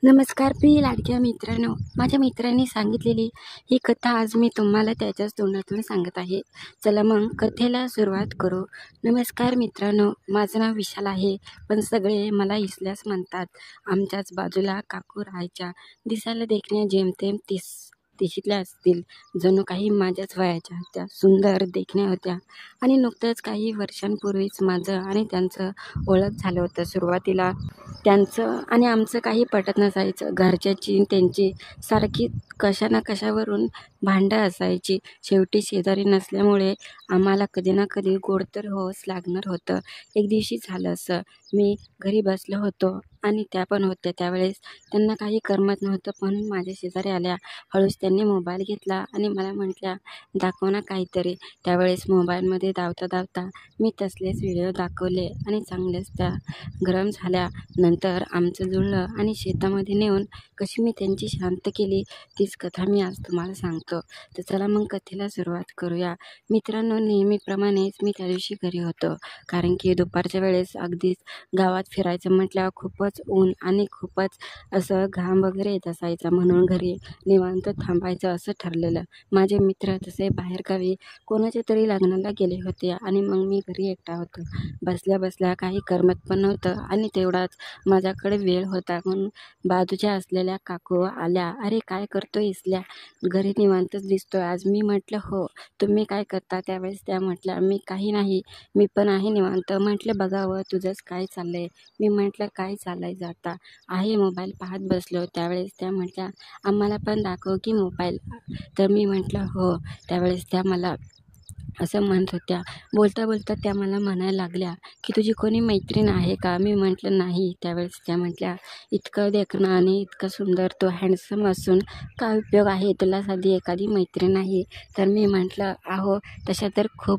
नमस्कार प्रिय लाडक्या मित्रांनो, माझ्या मित्रांनी सांगितलेली ही कथा आज मी तुम्हाला त्याच्याच तोंडातून सांगत आहे. चला मग कथेला सुरुवात करू. नमस्कार मित्रांनो, माझं नाव विशाल आहे, पण सगळे मला इसल्यास म्हणतात. आमच्याच बाजूला काकू राहायच्या. दिसायला देखण्या जेमतेम 30शीतल्या असतील. जणू काही माझ्याच वयाच्या त्या सुंदर देखण्या होत्या आणि नुकतंच काही वर्षांपूर्वीच माझं आणि त्यांचं ओळख झालं होतं. सुरुवातीला त्यांचं आणि आमचं काही पटत नसायचं. घरच्याची त्यांची सारखी कशा ना कशावरून भांडं असायची. शेवटी शेजारी नसल्यामुळे आम्हाला कधी ना कधी गोड तर होच लागणार होतं. एक दिवशी झालं असं, मी घरी बसलो होतो आणि त्या पण होत्या. त्यावेळेस त्यांना काही करमत नव्हतं म्हणून माझ्या शेजारी आल्या. हळूच त्यांनी मोबाईल घेतला आणि मला म्हटल्या, दाखव ना काहीतरी. त्यावेळेस मोबाईलमध्ये धावता धावता मी तसलेच व्हिडिओ दाखवले आणि चांगल्याच त्या गरम झाल्या. नंतर आमचं जुळलं आणि शेतामध्ये नेऊन कशी मी त्यांची शांत केली तीच कथा मी आज तुम्हाला सांगतो. तर चला मग कथेला सुरुवात करूया. मित्रांनो, नेहमीप्रमाणेच मी त्या दिवशी घरी होतो, कारण की दुपारच्या वेळेस अगदीच गावात फिरायचं म्हटल्यावर खूपच ऊन आणि खूपच असं घाम वगैरे येत असायचा, म्हणून घरी निवांत थांबायचं असं ठरलेलं. माझे मित्र तसे बाहेरगावी कोणाच्या तरी लग्नाला गेले होते आणि मग मी घरी एकटा होतो. बसल्या बसल्या काही करमत पण नव्हतं आणि तेवढाच माझ्याकडे वेळ होता, म्हणून बाजूच्या असलेल्या काकू आल्या. अरे काय करतोय इसल्या, घरी निवांतच दिसतोय आज. मी म्हटलं हो, तुम्ही काय करता? त्यावेळेस त्या म्हटल्या, मी काही नाही, मी पण आहे निवांत. म्हटलं बघावं तुझंच काय चाललंय. मी म्हटलं काय चालायचं आता, आहे मोबाईल पाहत बसलो. त्यावेळेस त्या म्हटल्या, आम्हाला पण दाखव की मोबाईल. तर मी म्हटलं हो. त्यावेळेस त्या मला असं म्हणत होत्या. बोलता बोलता त्या मला म्हणायला लागल्या की तुझी कोणी मैत्रीण आहे का? मी म्हटलं नाही. त्यावेळेस त्या म्हटल्या, इतकं देखणं आणि इतकं सुंदर तो हँडसम असून काय उपयोग आहे, तुला साधी एखादी मैत्रीण नाही? तर मी म्हटलं अहो, तशा तर खूप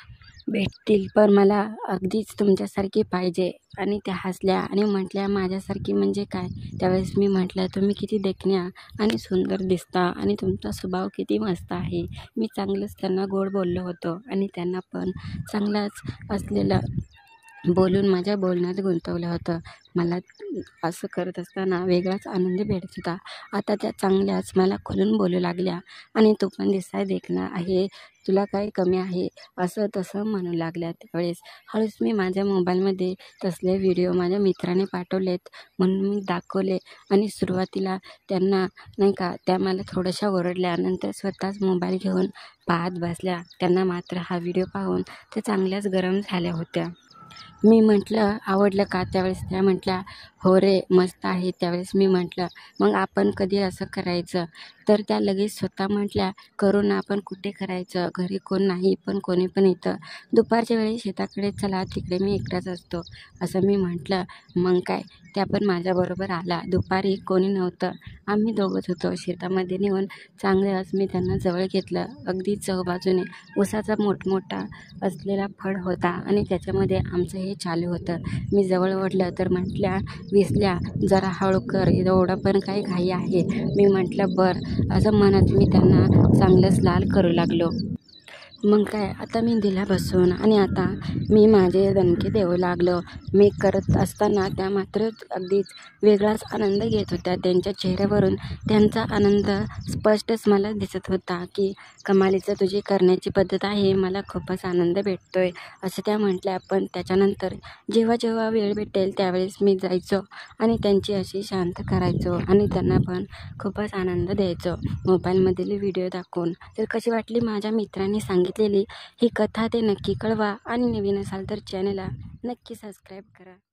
भेटतील, पण मला अगदीच तुमच्यासारखी पाहिजे. आणि त्या हसल्या आणि म्हटल्या, माझ्यासारखी म्हणजे काय? त्यावेळेस मी म्हटलं, तुम्ही किती देखण्या आणि सुंदर दिसता आणि तुमचा स्वभाव किती मस्त आहे. मी चांगलंच त्यांना गोड बोललो होतो आणि त्यांना पण चांगलाच असलेलं बोलून माझ्या बोलण्यात गुंतवलं होतं. मला असं करत असताना वेगळाच आनंद भेटत होता. आता त्या चांगल्याच मला खुलून बोलू लागल्या आणि तू पण दिसाय देखणा आहे, तुला काय कमी आहे, असं तसं म्हणू लागल्या. त्यावेळेस हळूच मी माझ्या मोबाईलमध्ये तसले व्हिडिओ माझ्या मित्राने पाठवलेत म्हणून मी दाखवले आणि सुरुवातीला त्यांना नाही का, त्या मला थोड्याशा ओरडल्या. नंतर स्वतःच मोबाईल घेऊन पाहत बसल्या. त्यांना मात्र हा व्हिडिओ पाहून त्या चांगल्याच गरम झाल्या होत्या. मी म्हटलं आवडलं का? त्यावेळेस त्या म्हटल्या, हो रे मस्त आहे. त्यावेळेस मी म्हटलं, मग आपण कधी असं करायचं? तर त्या लगेच स्वतः म्हटल्या, करू ना, आपण कुठे करायचं, घरी कोण नाही, पण कोणी पण इथं दुपारच्या वेळी शेताकडे चला, तिकडे मी एकटाच असतो. असं मी म्हटलं. मग काय, त्या पण माझ्याबरोबर आला. दुपारी कोणी नव्हतं, आम्ही दोघंच होतो. शेतामध्ये नेऊन चांगलंच मी त्यांना जवळ घेतलं. अगदी चहूबाजूने ऊसाचा मोठमोठा असलेला फळ होता आणि त्याच्यामध्ये आमचं हे चालू होतं. मी जवळ ओढलं तर म्हटल्या, विसल्या जरा हळू कर, एवढं पण काही घाई आहे? मी म्हटलं बरं. असं म्हणत मी त्यांना चांगलंच लाल करू लागलो. मग काय, आता मी दिला बसून आणि आता मी माझे दणके देऊ लागलो. मी करत असताना त्या मात्र अगदीच वेगळाच आनंद घेत होत्या. त्यांच्या चेहऱ्यावरून त्यांचा आनंद स्पष्टच मला दिसत होता की कमालीचं तुझी करण्याची पद्धत आहे, मला खूपच आनंद भेटतोय, असं त्या म्हटल्या. पण त्याच्यानंतर जेव्हा जेव्हा वेळ भेटेल त्यावेळेस मी जायचो आणि त्यांची अशी शांत करायचो आणि त्यांना पण खूपच आनंद द्यायचो मोबाईलमधील व्हिडिओ दाखवून. तर कशी वाटली माझ्या मित्रांनी सांगितलेली ही कथा ते नक्की कळवा आणि नवीन असाल तर चॅनलला नक्की सबस्क्राईब करा.